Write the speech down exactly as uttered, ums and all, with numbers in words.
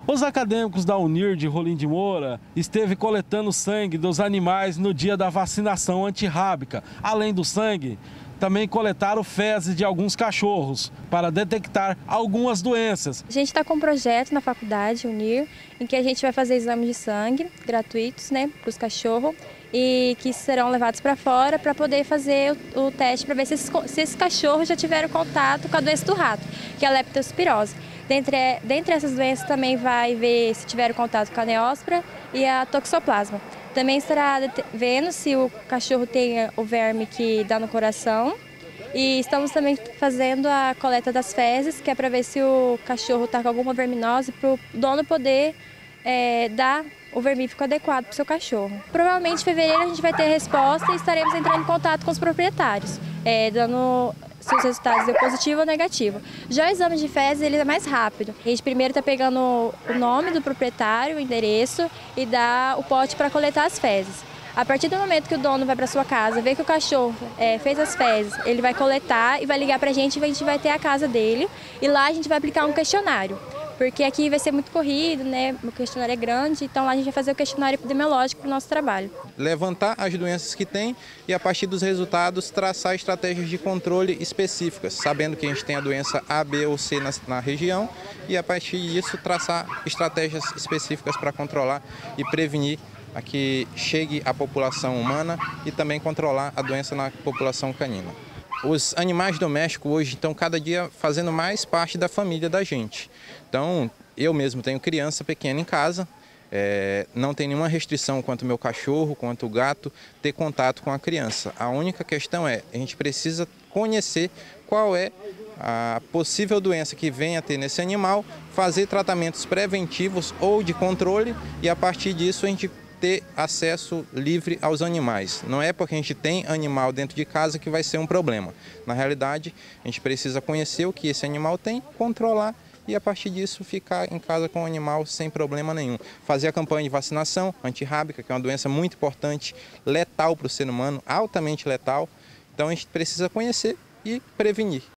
Os acadêmicos da Unir de Rolim de Moura esteve coletando sangue dos animais no dia da vacinação antirrábica. Além do sangue, também coletaram fezes de alguns cachorros para detectar algumas doenças. A gente está com um projeto na faculdade Unir, em que a gente vai fazer exames de sangue gratuitos, né, para os cachorros, e que serão levados para fora para poder fazer o, o teste para ver se esses, se esses cachorros já tiveram contato com a doença do rato, que é a leptospirose. Dentre, dentre essas doenças também vai ver se tiveram contato com a neospora e a toxoplasma. Também estará vendo se o cachorro tem o verme que dá no coração. E estamos também fazendo a coleta das fezes, que é para ver se o cachorro está com alguma verminose, para o dono poder é, dar o vermífugo adequado para o seu cachorro. Provavelmente em fevereiro a gente vai ter a resposta e estaremos entrando em contato com os proprietários, é, dando se os resultados deu positivo ou negativo. Já o exame de fezes ele é mais rápido. A gente primeiro está pegando o nome do proprietário, o endereço e dá o pote para coletar as fezes. A partir do momento que o dono vai para sua casa, vê que o cachorro é, fez as fezes, ele vai coletar e vai ligar para a gente e a gente vai ter a casa dele. E lá a gente vai aplicar um questionário, porque aqui vai ser muito corrido, né? O questionário é grande, então lá a gente vai fazer o questionário epidemiológico para o nosso trabalho. Levantar as doenças que tem e, a partir dos resultados, traçar estratégias de controle específicas, sabendo que a gente tem a doença A, B ou C na, na região e, a partir disso, traçar estratégias específicas para controlar e prevenir a que chegue à população humana e também controlar a doença na população canina. Os animais domésticos hoje estão cada dia fazendo mais parte da família da gente. Então, eu mesmo tenho criança pequena em casa, é, não tem nenhuma restrição quanto ao meu cachorro, quanto o gato, ter contato com a criança. A única questão é, a gente precisa conhecer qual é a possível doença que venha a ter nesse animal, fazer tratamentos preventivos ou de controle e, a partir disso, a gente ter acesso livre aos animais. Não é porque a gente tem animal dentro de casa que vai ser um problema. Na realidade, a gente precisa conhecer o que esse animal tem, controlar e, a partir disso, ficar em casa com o animal sem problema nenhum. Fazer a campanha de vacinação antirrábica, que é uma doença muito importante, letal para o ser humano, altamente letal. Então, a gente precisa conhecer e prevenir.